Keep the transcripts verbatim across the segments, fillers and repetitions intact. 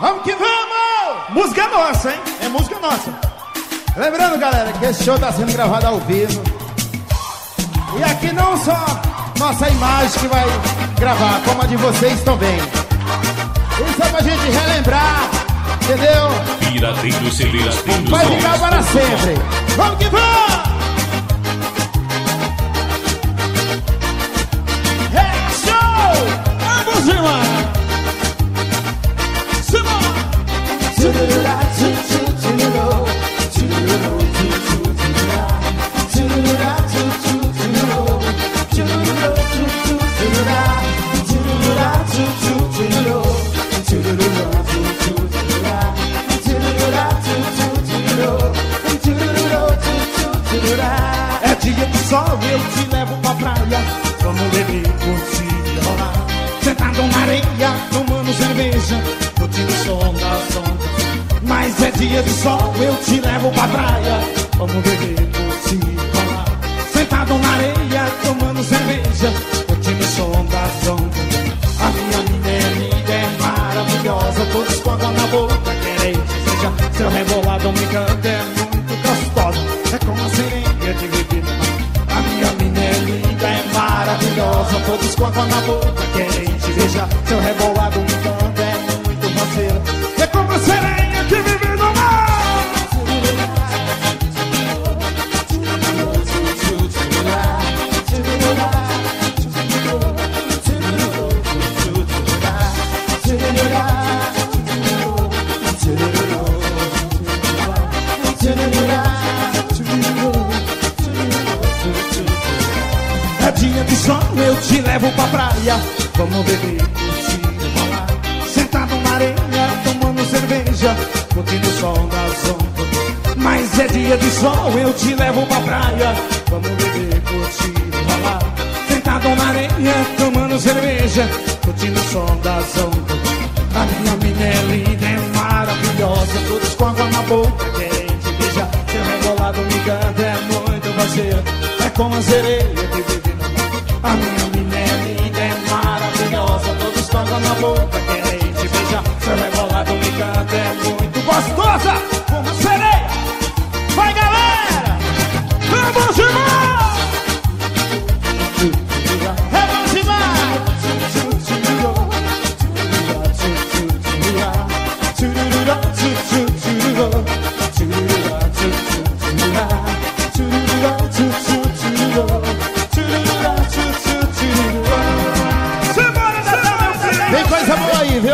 Vamos que vamos! Música nossa, hein? É música nossa. Lembrando, galera, que esse show tá sendo gravado ao vivo. E aqui não só nossa imagem que vai gravar, como a de vocês também. Isso é pra gente relembrar, entendeu? Pirateiro C Ds. Vai ficar para sempre. Vamos que vamos! É show! Vamos lá! É dia de sol, eu te levo pra praia. Vamos beber, curtir e rolar. Sentado na areia, tomando cerveja, curtindo o som das ondas. Mas é dia de sol, eu te levo pra praia. Vamos beber, curtir e rolar. Sentado na areia, tomando cerveja, curtindo o som das ondas. A minha mina é linda, é maravilhosa, todos com água na boca querem seja. Seu rebolado me canta, é muito gostosa, é como a sereia de viver no mar. A minha mina é linda, é maravilhosa, todos com água na boca querem te beijar. Seu rebolado me canta, é muito parceira, é como a sereia que vive no mar. É dia de sol, eu te levo pra praia. Vamos beber, curtir, rolar. Sentado na areia, tomando cerveja, curtindo o som das ondas. Mas é dia de sol, eu te levo pra praia. Vamos beber, curtir, rolar. Sentado na areia, tomando cerveja, curtindo o som das ondas. A minha mina é linda, é maravilhosa, todos com água na boca querem te beijar. Seu rebolado me canta, é muito parceira, é como a sereia que vive no mar. A minha mina é linda, é maravilhosa, todos com água na boca querem te beijar. Seu rebolado me canta, é muito gostosa, como a sereia. Vai, galera! Vamos demais! É bom demais! Tem coisa boa aí, viu?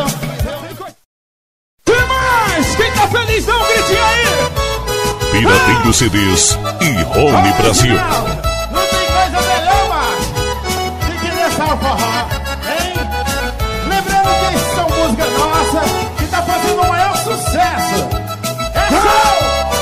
Tem mais! Quem tá feliz, dá um gritinho aí! Pirateiro C Ds e Home Brasil. Não tem coisa melhor, mas tem que dançar o forró, hein? Lembrando que isso são músicas nossas que tá fazendo o maior sucesso. É show!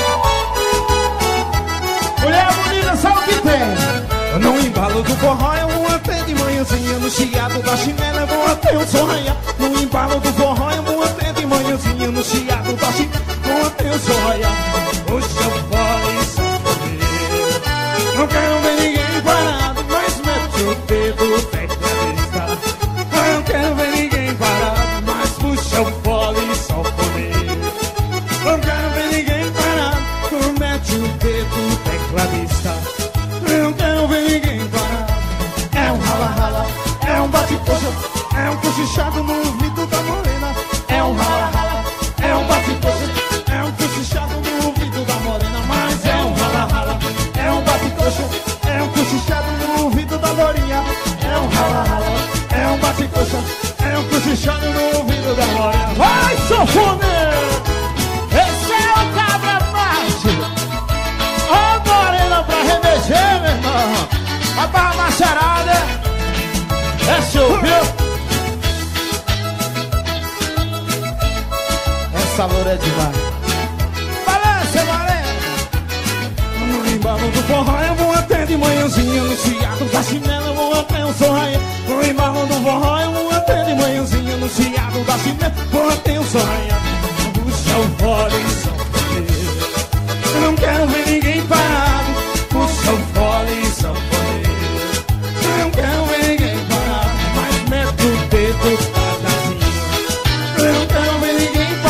Mulher bonita, sabe o que tem? No embalo do forró eu vou até de manhãzinha, no chiado da chinela eu vou até o sonha. No embalo do forró eu vou até de manhãzinha, no chiado da chinela eu vou até o sonha. Hoje eu falo isso poder. Não quero ver ninguém parado, mas mete o dedo perto da vista. Não quero ver ninguém parado, mas puxa o fole e só poder. Não quero ver ninguém parado, mete o dedo tecladista. Não quero ver ninguém parado. É um rala-rala, é um bate-coxa, é um cochichado no ouvido da morena. É um rala-rala, é um bate-coxa, é um cochichado no ouvido da morena. Mas é um rala-rala, é um bate-coxa, é um cochichado no ouvido da lourinha. É um rala-rala, é um bate-coxa, é um cochichado no ouvido da morena. Vai, sanfoneiro! Esse é o cabra macho. Ó, morena pra remeger, meu irmão. A barra macharada é show, viu? Essa loura é demais. Balança, morena. No embalo do forró eu vou até de manhãzinha, no chiado da chinela eu vou até o sonho. No embalo do forró eu vou até de manhãzinha, no chiado da chinela eu vou até o sonho. Puxa o fole e só poder. Eu não quero ver ninguém parado. Puxa o fole e só poder. Eu não quero ver ninguém parado, mas mete o dedo cada assim. Eu não quero ver ninguém parado.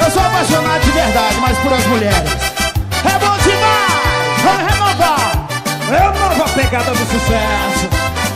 Eu sou apaixonado de verdade, mas por as mulheres é bom demais. Vamos renovar. É a nova pegada do sucesso.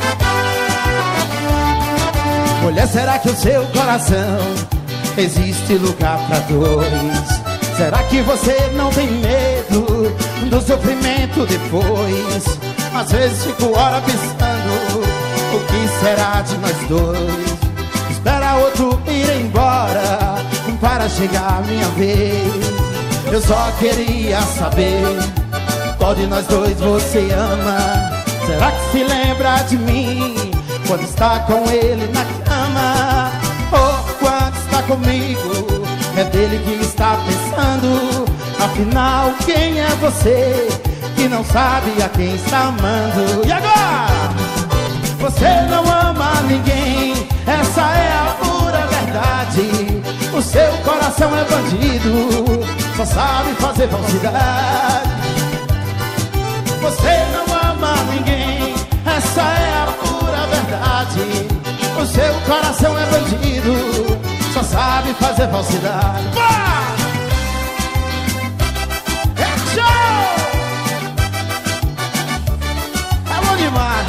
Mulher, será que o seu coração existe lugar pra dois? Será que você não tem medo do sofrimento depois? Às vezes fico hora pensando, o que será de nós dois? Espera outro ir embora para chegar a minha vez. Eu só queria saber qual de nós dois você ama. Será que se lembra de mim quando está com ele na cama? Ou quando está comigo, é dele que está pensando. Afinal, quem é você que não sabe a quem está amando? E agora? Você não ama ninguém, essa é a pura verdade. O seu coração é bandido, só sabe fazer falsidade. Você não ama ninguém, essa é a pura verdade. O seu coração é bandido, só sabe fazer falsidade. Vai! É show! É bom demais.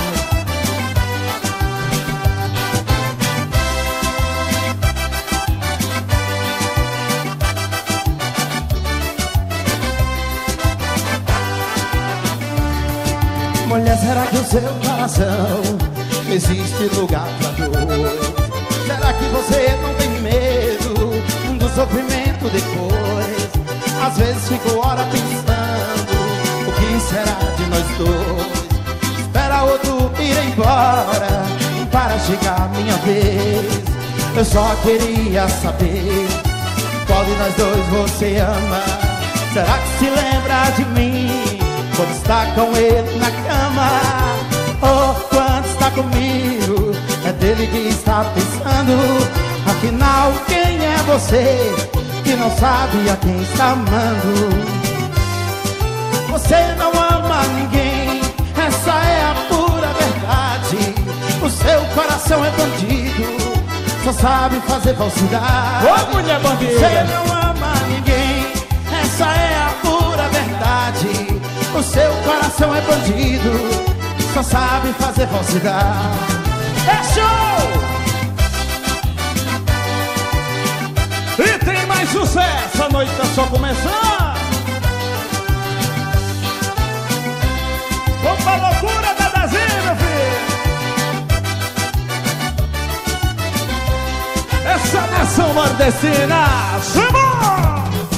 Mulher, será que o seu coração existe lugar pra dois? Será que você não tem medo do sofrimento depois? Às vezes fico hora pensando, o que será de nós dois? Espera outro ir embora para chegar a minha vez. Eu só queria saber qual de nós dois você ama. Será que se lembra de mim quando está com ele na cama? Ou quando está comigo, é dele que está pensando. Afinal, quem é você que não sabe a quem está amando? Você não ama ninguém, essa é a pura verdade. O seu coração é bandido, só sabe fazer falsidade. Ô, mulher bandida! Você não ama ninguém, essa é a pura verdade. O seu coração é bandido, só sabe fazer falsidade. É show! E tem mais sucesso, a noite tá só começando. Vamos pra loucura da Dazinha, meu filho. Essa nação nordestina, chama!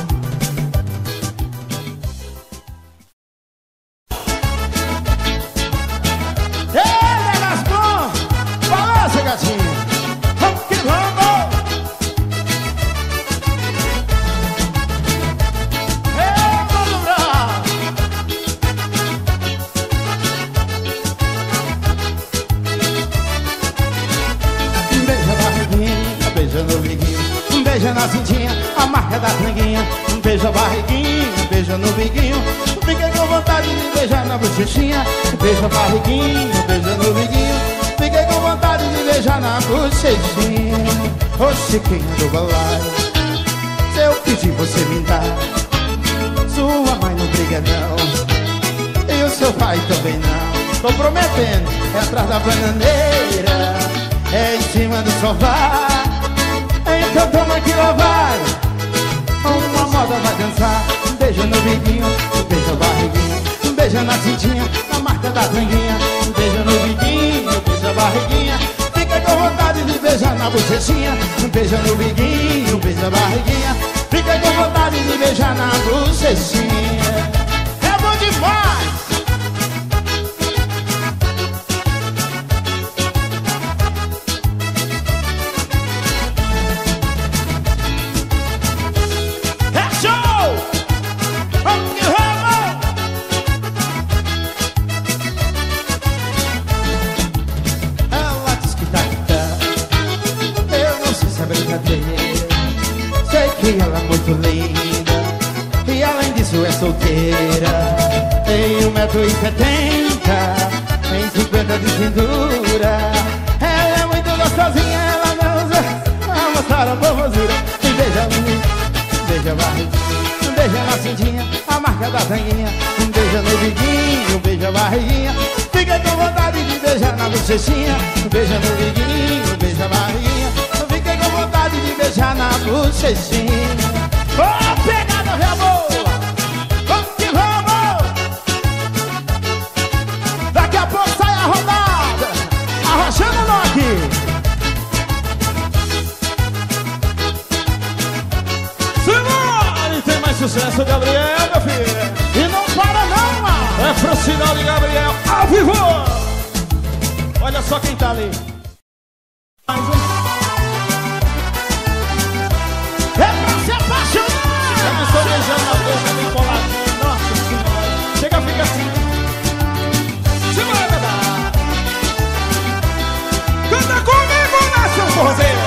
Beija na cintinha, a marca da franguinha. Um beijo a barriguinha, um beijo no biguinho. Fiquei com vontade de beijar na bochechinha. Um beijo a barriguinha, um beijo no biguinho. Fiquei com vontade de beijar na bochechinha. Ô chiquinha do balaio, se eu pedir você me dá. Sua mãe não briga não, e o seu pai também não. Tô prometendo, é atrás da bananeira, é em cima do sofá. Então toma que lá vai, uma moda vai dançar. Um beijo no biguinho, um beijo na barriguinha. Um beijo na cintinha, na marca da franguinha. Um beijo no biguinho, um beijo na barriguinha. Fica com vontade de beijar na bochechinha. Um beijo no biguinho, um beijo na barriguinha. Fica com vontade de beijar na bochechinha. É bom demais! Sei que ela é muito linda e além disso é solteira. Tem um metro e setenta, tem cinquenta de cintura. Ela é muito gostosinha, ela não usa a mostrar a formosura. Me beija no, beija beija a barriguinha, beija na cintinha, a marca da tanguinha. Beija no biguinho, beija a barriguinha. Fica com vontade de beijar na bochechinha. Beija no biguinho, beija a barriguinha. Fica com vontade de beijar na bochechinha. Ô, pegada, minha boa! Vamos que vamos! Daqui a pouco sai a rodada, arrochando o Nock. Simbora! E tem mais sucesso, Gabriel, meu filho. E não para não, mano. É pro sinal de Gabriel, ao vivo. Olha só quem tá ali. Mais um. É pra se apaixonar. Começou beijando na boca, bem coladinho. Nossa senhora. Chega, fica assim. Simbora, Dadá. Canta comigo, nação forrozeira.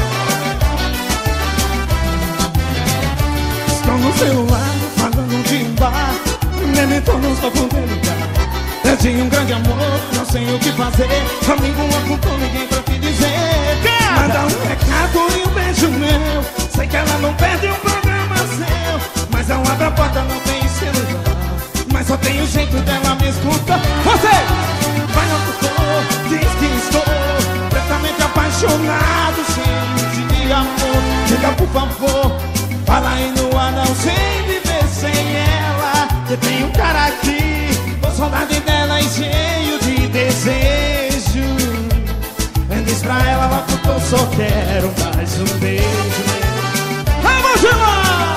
Estou no celular, falando de um bar. Nem tô no só com delicar. Perdi um grande amor, não sei o que fazer. Amigo, não com ninguém pra te dizer. Manda um recado e um beijo meu. Sei que ela não perde um programa seu, mas ao abrir a porta não tem celular. Mas só tem o jeito dela me escutar. Você vai no tutor, diz que estou completamente apaixonado, cheio de amor. Chega por favor, fala aí no ar, não sei viver sem ela. Eu tenho um cara aqui, com saudade dela e cheio de desejo. Diz pra ela, ela eu só quero mais um beijo. Vamos lá!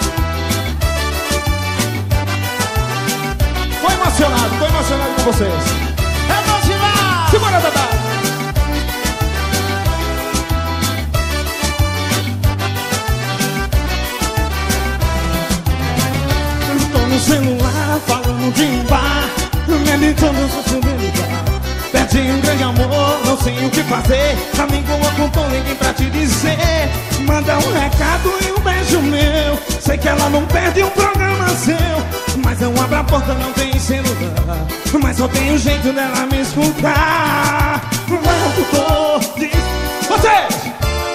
Tô emocionado, tô emocionado com vocês. Vamos lá! Simbora, Dadá! Tô no celular, falando de um bar. Meditando, só sem ligar. Perdi um grande amor, não sei o que fazer. Amigo, eu contou ninguém pra te dizer. Manda um recado e um beijo meu. Sei que ela não perde um programa seu, mas eu abro a porta, não tem celular. Mas só tem um jeito dela me escutar. Locutor, diz Vocês!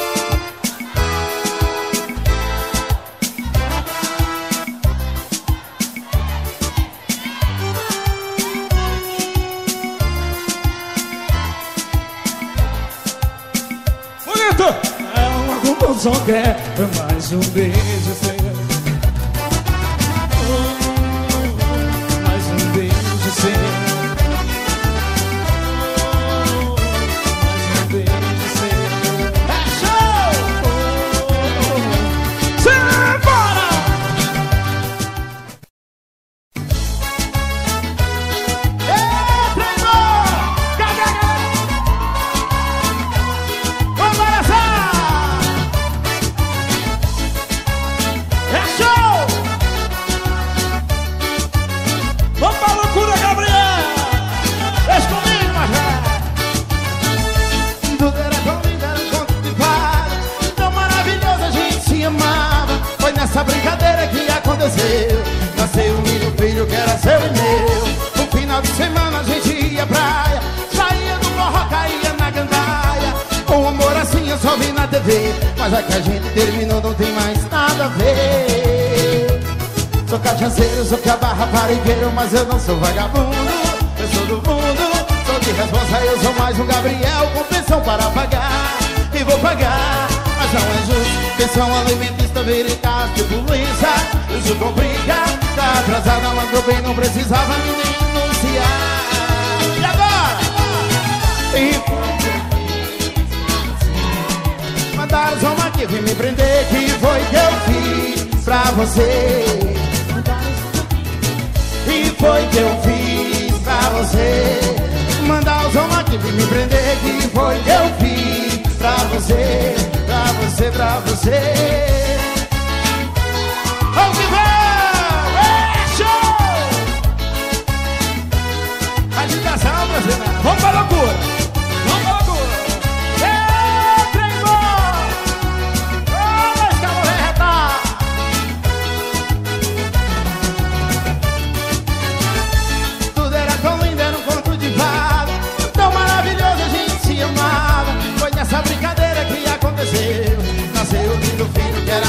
eu só quero mais um beijo seu. Mais um beijo seu. Mais um beijo seu. É show! Simbora! Ei, primo! Cagaga! Vamos abraçar! É show! Vamos pra loucura, Gabriel! Deixa comigo, Majé! Tudo era tão lindo, era um conto de fada, tão maravilhoso, a gente se amava. Foi nessa brincadeira que aconteceu. Nasceu um filho, filho que era seu e meu. No final de semana a gente ia à praia, saía do forró, caía na gandaia. Com amor assim eu só vi na T V, mas a que a gente terminou não tem mais nada a ver. Sou cachaceiro, sou que a barra parigueiro, mas eu não sou vagabundo. Eu sou do mundo, sou de responsa, eu sou mais um Gabriel com pensão para pagar. E vou pagar, mas não é justo. Pensão alimentista, vira em casa de polícia. Isso complica, tá atrasada, mandou bem, não precisava me denunciar. E agora? E... mandaram só uma que vim me prender, que foi que eu fiz pra você. E foi que eu fiz pra você. Mandar os homens aqui me prender, que foi que eu fiz pra você, pra você, pra você. Vamos que vamos! É show! Agitação brasileira. Vamos pra loucura! Vamos pra loucura! Ei, trem bom! Ô, esse cabo vai retar! Tudo era tão lindo, era um conto de fada, tão maravilhoso, a gente se amava. Foi nessa brincadeira que aconteceu. Nasceu o lindo filho que era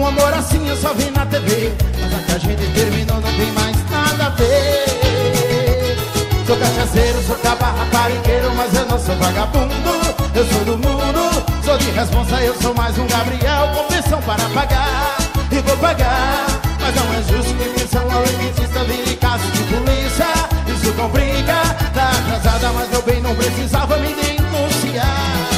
Um amor assim eu só vi na T V, mas a que a gente terminou não tem mais nada a ver. Sou cachaceiro, sou cabarra, parigueiro, mas eu não sou vagabundo. Eu sou do mundo, sou de responsa, eu sou mais um Gabriel. Com pensão para pagar, e vou pagar. Mas não é justo que pensão ao dentista vire caso de polícia. Isso complica, tá atrasada, mas meu bem não precisava me denunciar.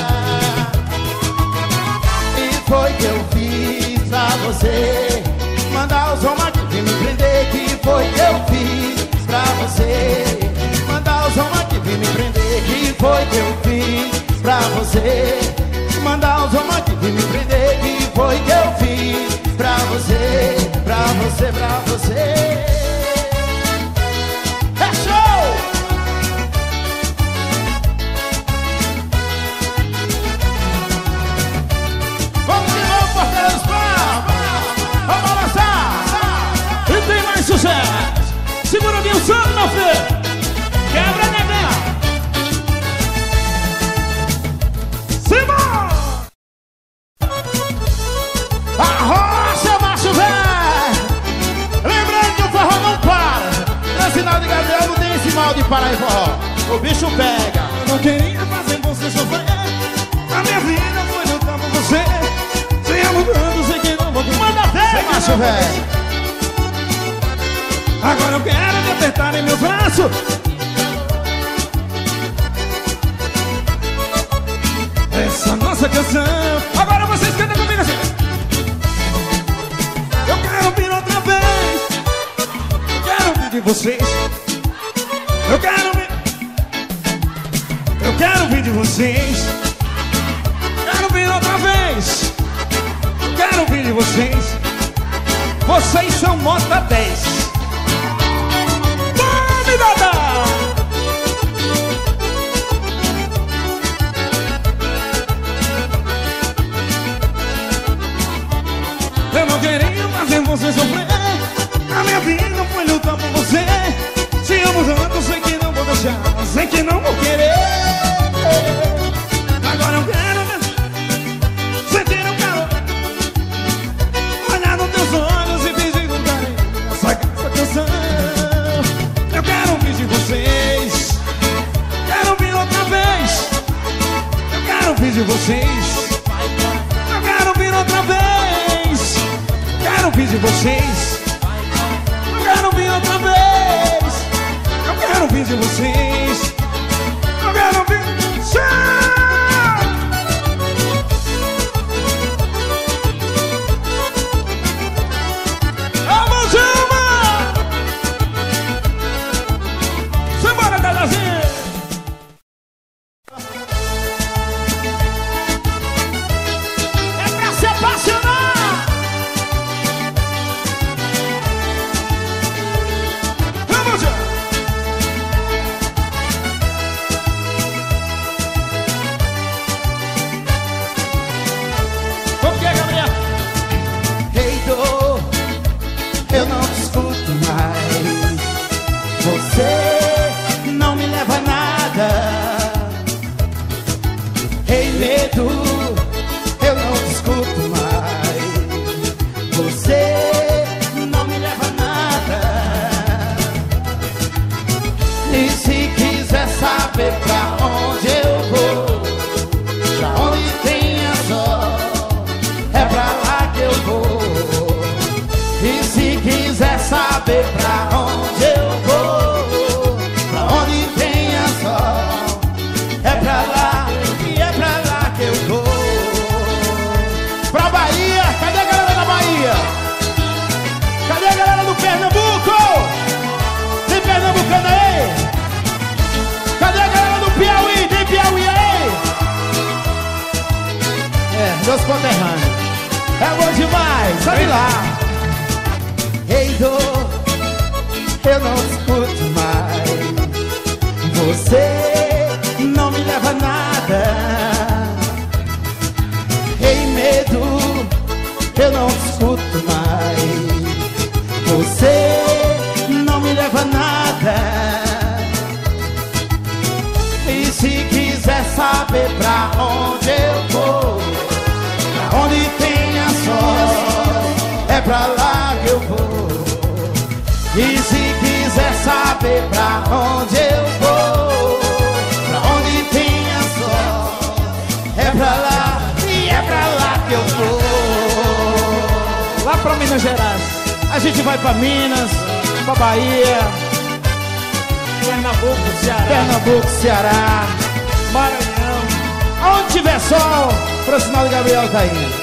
E foi que eu fiz pra você mandar os homens aqui me prender. Que foi que eu fiz pra você mandar os homens aqui me prender. Que foi que eu fiz pra você mandar os homens aqui me prender. Que foi que eu fiz pra você, pra você, pra você. É show! Vamos de novo, porteira dos pau! Vamos balançar! E tem mais sucesso! Segura bem o santo, meu filho! Quebra, negão! Simão! Arrocha, macho velho! Lembrando que o forró não para. No sinal de Gabriel não tem esse mal de parar em forró. O bicho pega. Eu não queria fazer você sofrer. A minha vida foi lutar por você. Sem mudando, sei que não vou te mandar ver, Macho velho! Agora eu quero me apertar em meu braço. Essa nossa canção. Agora vocês cantam comigo assim. Eu quero ouvir outra vez. Eu quero ouvir de vocês. Eu quero ouvir. Eu quero ouvir de vocês. Quero ouvir outra vez. Eu quero ouvir de vocês. Vocês são nota dez. Vamos, Dada! Eu não queria fazer você sofrer. A minha vida foi lutar por você. Se amo tanto, sei que não vou deixar. Sei que não vou querer. Agora eu quero sentir um calor, olhar nos teus olhos e pedir com carinho essa, essa canção. Eu quero ouvir de vocês. Quero ouvir outra vez. Eu quero ouvir de vocês. Eu quero ouvir outra vez. Quero ouvir de vocês. Eu quero ouvir outra vez. Eu quero ouvir de vocês. Eu quero ouvir. Vamos, Gilma! Simbora, Dadazinho! É pra se apaixonar! Vamos, Gilma! Como que é, Gabriel? Ei, dor, eu não te escuto mais. Você não me leva a nada. Ei, medo, eu não te escuto mais. Você não me leva a nada. E se quiser saber pra onde eu vou, pra onde tem a sol, é pra lá que eu vou. E se quiser saber pra onde eu vou, pra onde tem a sol, é pra lá, e é pra lá que eu vou. Pra Bahia, cadê a galera da Bahia? Cadê a galera do Pernambuco? Tem pernambucano aí? Cadê a galera do Piauí? Tem Piauí aí? É, meus conterrâneos. É bom demais, sabe lá. Ei, dor, eu não te escuto mais. Você não me leva a nada. Ei, medo, eu não te escuto mais. Você não me leva a nada. E se quiser saber pra onde eu vou, pra onde tem a sol, saber pra onde eu vou. Pra onde tenha sol, é pra lá e é pra lá que eu vou. Lá pra Minas Gerais. A gente vai pra Minas, pra Bahia, Pernambuco, Ceará, Pernambuco, Ceará, Maranhão. aonde tiver sol, pro sinal de Gabriel tá indo.